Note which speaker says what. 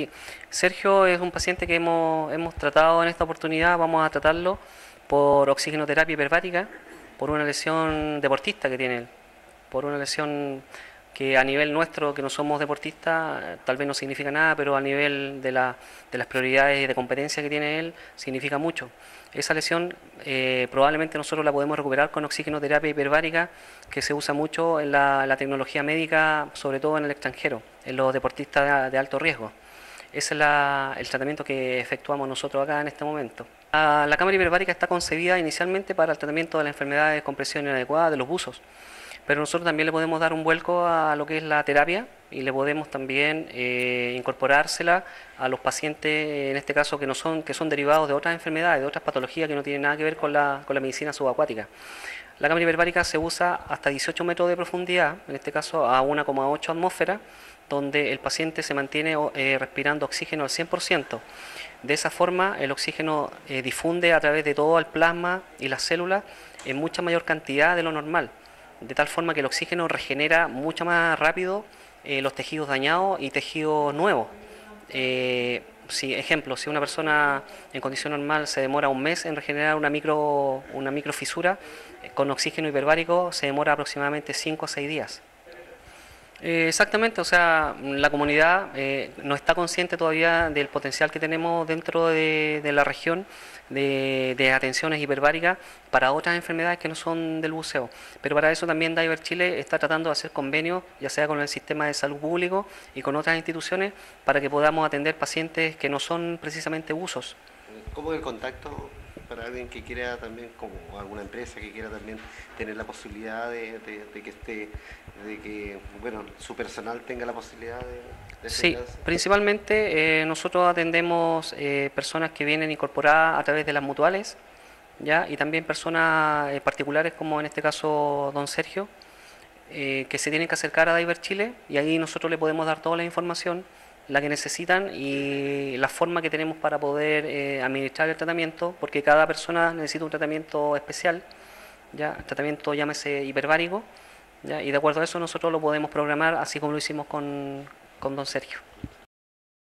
Speaker 1: Sergio es un paciente que hemos tratado en esta oportunidad, vamos a tratarlo por oxigenoterapia hiperbárica, por una lesión deportista que tiene él, por una lesión que a nivel nuestro, que no somos deportistas, tal vez no significa nada, pero a nivel de las prioridades de competencia que tiene él, significa mucho. Esa lesión probablemente nosotros la podemos recuperar con oxigenoterapia hiperbárica, que se usa mucho en la tecnología médica, sobre todo en el extranjero, en los deportistas de alto riesgo. Ese es el tratamiento que efectuamos nosotros acá en este momento. La cámara hiperbárica está concebida inicialmente para el tratamiento de la enfermedad de compresión inadecuada de los buzos, pero nosotros también le podemos dar un vuelco a lo que es la terapia y le podemos también incorporársela a los pacientes, en este caso que son derivados de otras enfermedades, de otras patologías que no tienen nada que ver con la medicina subacuática. La cámara hiperbárica se usa hasta 18 metros de profundidad, en este caso a 1,8 atmósferas, donde el paciente se mantiene respirando oxígeno al 100%. De esa forma el oxígeno difunde a través de todo el plasma y las células en mucha mayor cantidad de lo normal, de tal forma que el oxígeno regenera mucho más rápido los tejidos dañados y tejidos nuevos. Si una persona en condición normal se demora un mes en regenerar una microfisura, con oxígeno hiperbárico se demora aproximadamente 5 a 6 días. Exactamente, o sea, la comunidad no está consciente todavía del potencial que tenemos dentro de la región de atenciones hiperbáricas para otras enfermedades que no son del buceo. Pero para eso también Diver Chile está tratando de hacer convenios, ya sea con el sistema de salud público y con otras instituciones, para que podamos atender pacientes que no son precisamente buzos.
Speaker 2: ¿Cómo es el contacto para alguien que quiera también, como alguna empresa que quiera también tener la posibilidad de que bueno, su personal tenga la posibilidad de
Speaker 1: Sí,
Speaker 2: atenderse?
Speaker 1: principalmente nosotros atendemos personas que vienen incorporadas a través de las mutuales, ¿ya? Y también personas particulares como en este caso don Sergio, que se tienen que acercar a Diver Chile y ahí nosotros le podemos dar toda la información, la que necesitan y la forma que tenemos para poder administrar el tratamiento, porque cada persona necesita un tratamiento especial, ¿ya? El tratamiento llámese hiperbárico, ¿ya? Y de acuerdo a eso nosotros lo podemos programar así como lo hicimos con don Sergio.